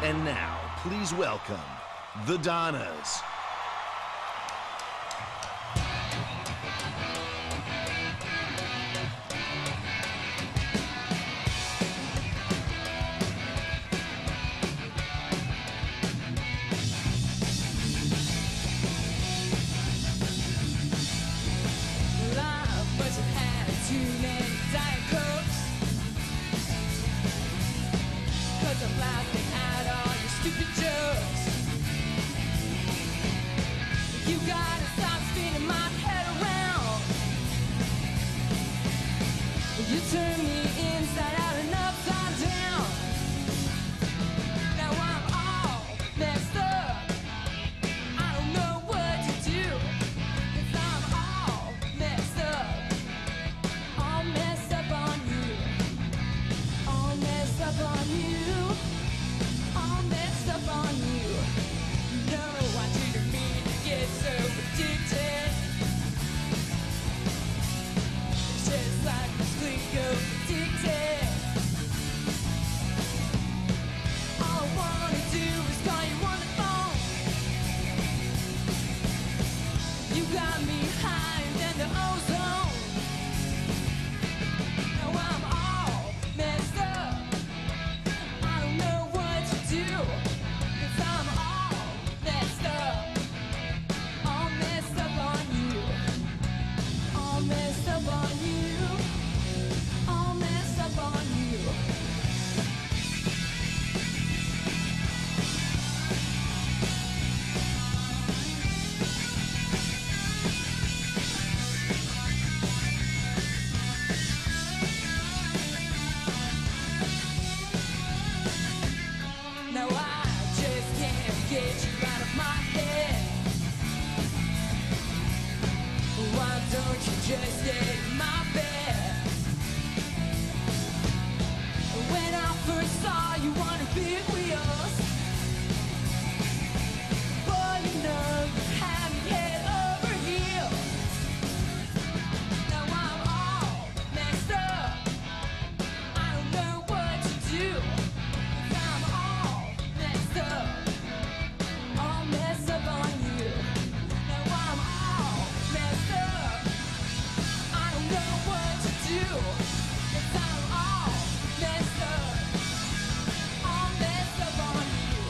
And now, please welcome the Donnas. You turn me inside out and upside down. Now I'm all messed up. I don't know what to do, 'cause I'm all messed up. All messed up on you. All messed up on you. All messed up on you. No, I didn't mean to get so addicted. Just like this Cleo addicted. All I wanna do is call you on the phone. You got me higher than the ozone. Now I'm all messed up. I don't know what to do, 'cause I'm all messed up. All messed up on you. All messed up on you. All messed up on you. Now I just can't get you out of my head. Why don't you just stay in my bed? When I first saw you on a big wheels, boy, you know you had me head over heels. Now I'm all messed up. I don't know what to do, 'cause I'm all messed up. All messed up on you. Now I'm all messed up. I don't know what to do, 'cause I'm all messed up. All messed up on you.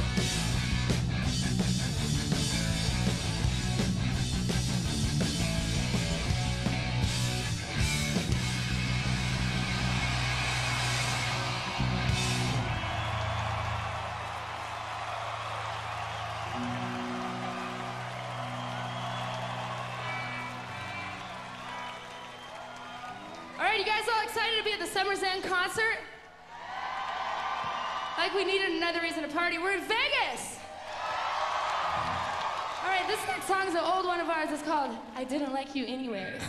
All right, you guys all excited to be at the Summer's End concert? Like we needed another reason to party. We're in Vegas! All right, this next song is an old one of ours. It's called I Didn't Like You Anyways.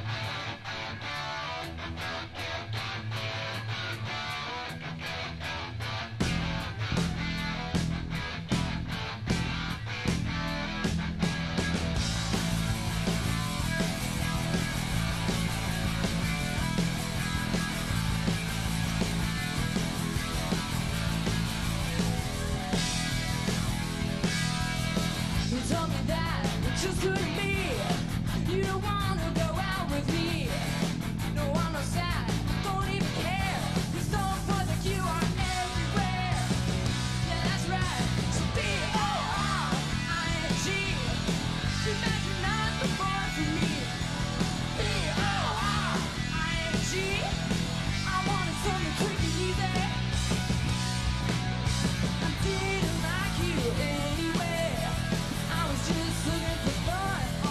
You told me that it just couldn't be. You don't wanna go out with me. No, I'm not sad, don't even care. These don't boys like you are everywhere. Yeah, that's right. So B-O-R-I-N-G. Too bad you're not the boy for me. B-O-R-I-N-G. I wanted something quick and easy. I didn't like you anyway. I was just looking for fun.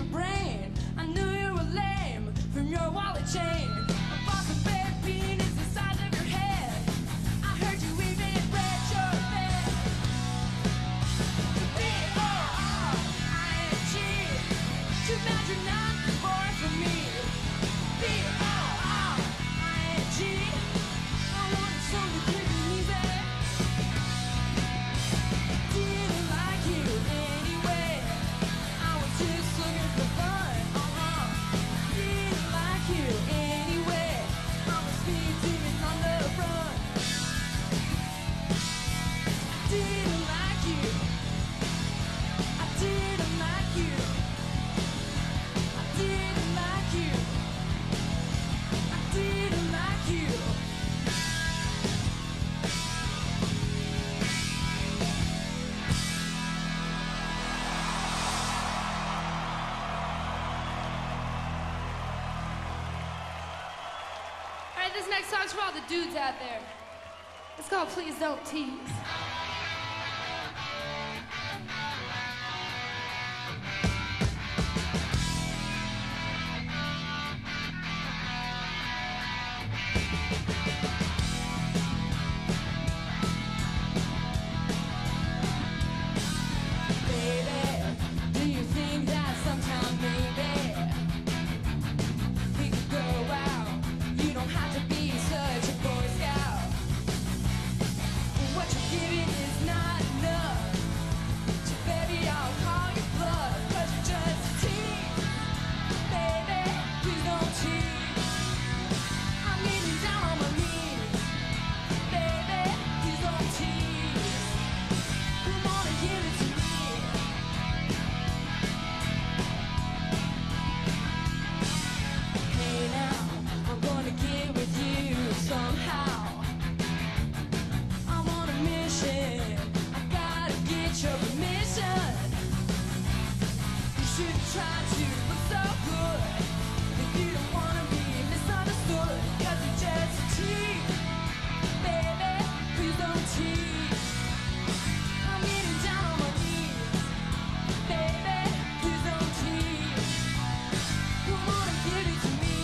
your brain. I knew you were lame from your wallet chain. I bought some bad penis the size of your head. I heard you even read your bed. B-O-R-I-N-G. Too bad you're not born for me. B-O-R-I-N-G. I wanted something quick and easy. Didn't like you anyway. I was just looking for fun. Didn't like you anyway. I'm a speed demon on the run. Didn't like you. I didn't like you. I didn't like you. I didn't like you. All right, this next song's for all the dudes out there. It's called Please Don't Tease. Baby, do you think that sometime maybe we could go out? You don't have to be such a Boy Scout. What you're giving is not enough. So baby, I'll call your bluff, 'cause you're just a tease. Baby, please don't tease. I'm getting down on my knees. Baby, please don't tease. Come on and give it to me. Hey now, I'm gonna get with you somehow. I'm on a mission. I gotta get your permission. You shouldn't try to look so good if you don't wanna be misunderstood. 'Cause you're just a tease. Baby, please don't tease. I'm getting down on my knees. Baby, please don't tease. Come on and give it to me.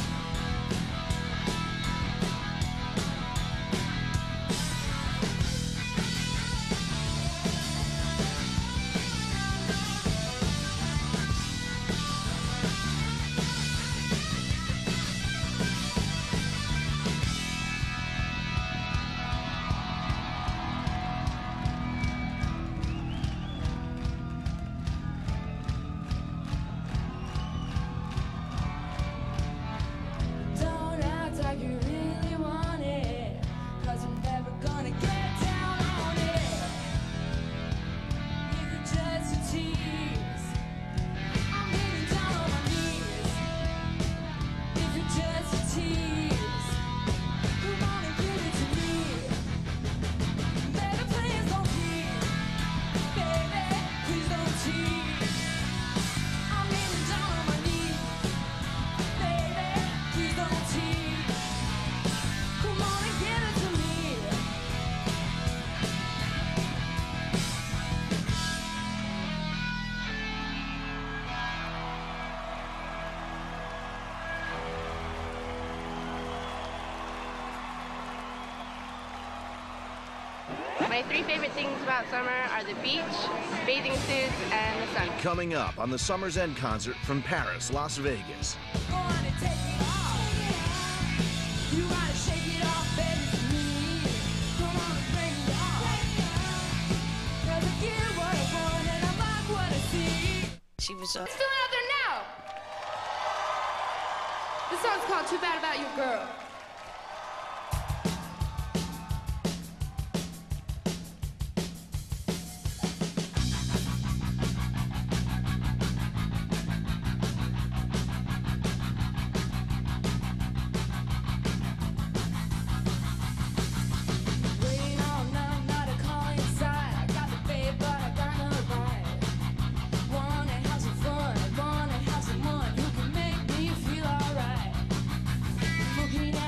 Don't act like you really want it, 'cause I'm never gonna get down on it. If you're just a tease, I'm getting down on my knees. If you're just a tease, come on and give it to me. Baby, please don't tease. Baby, please don't tease. I'm getting down on my knees. Baby, please don't tease. Come on and give it to me. My three favorite things about summer are the beach, bathing suits, and the sun. Coming up on the Summer's End concert from Paris, Las Vegas. Go on and take it off. You gotta shake it off, baby, for me. Come on and break it off. 'Cause I get what I want and I like what I see. She was It's feeling out there now. This song's called Too Bad About Your Girl. Waiting all night, not a call inside. I got the babe, but I got no ride. Wanna have some fun, wanna have someone who can make me feel alright. Looking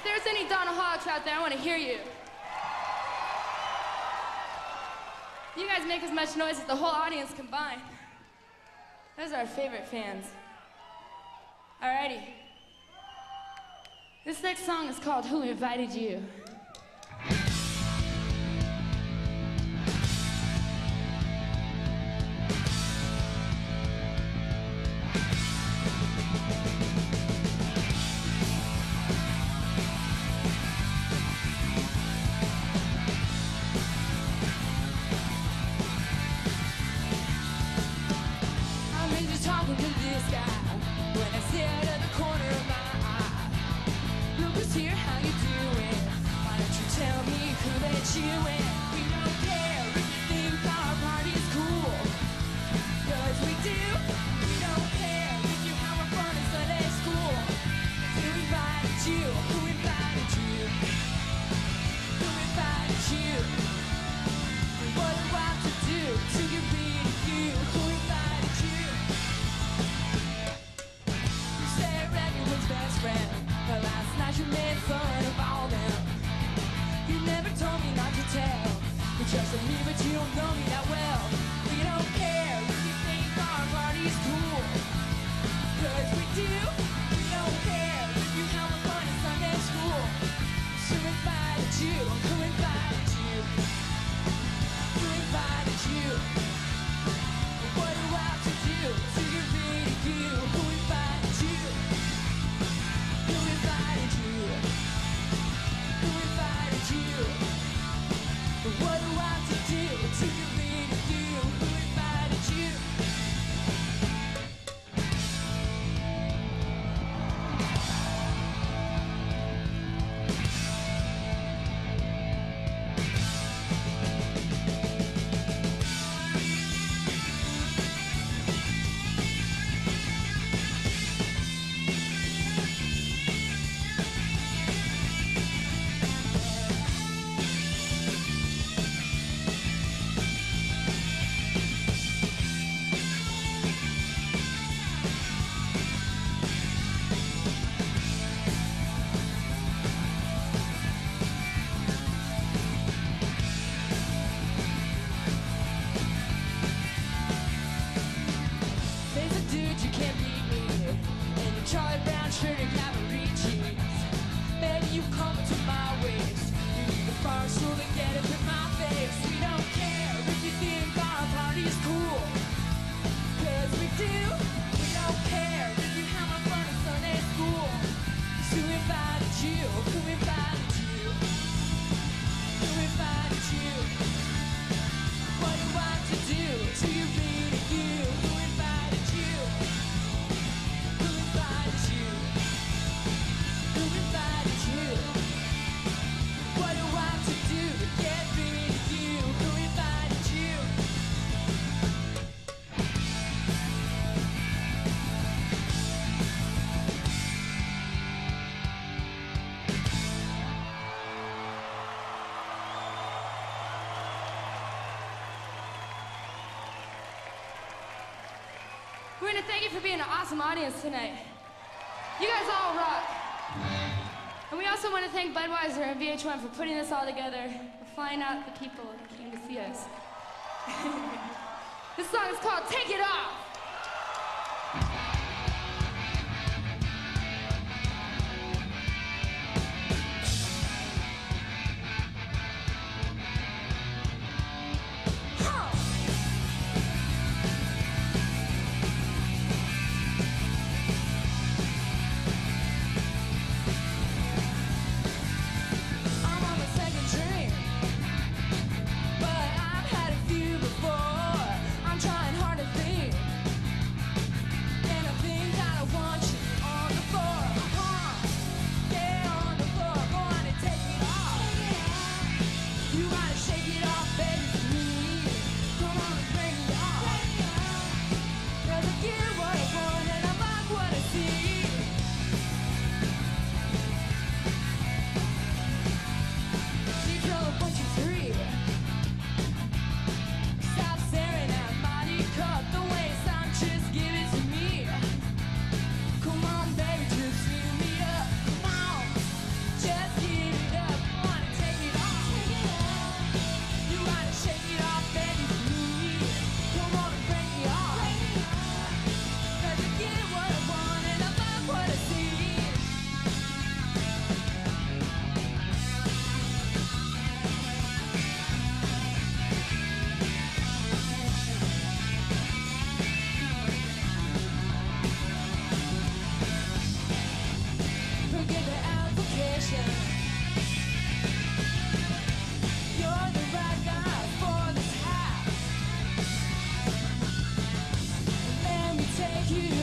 If there's any Donahawks out there, I want to hear you. You guys make as much noise as the whole audience combined. Those are our favorite fans. Alrighty. This next song is called Who Invited You? Talking to this guy when I sit at the corner of my eye. Lucas here, how you doing? Why don't you tell me who let you in? We don't care if you think our party's cool, 'cause we do. We don't care if you have fun in Sunday school. Who invited you? Who invited you? Who invited you? What do I have to do to get rid of you? Who invited you? Best friend, but last night you made fun of all them. You never told me not to tell. You trusted me, but you don't know me that well. We don't care if you think our party's cool, 'cause we do. We don't care if you have fun in Sunday school. Who invited you? Who invited you? Who invited you? What do I have to do to get rid of you? Who invited you? Who invited you? Who invited you? What do I have to do to get rid of you? Who invited you? We're gonna thank you for being an awesome audience tonight. You guys all rock. And we also want to thank Budweiser and VH1 for putting this all together, for flying out the people who came to see us. This song is called Take It Off. But I've had a few before. I'm trying hard to think here.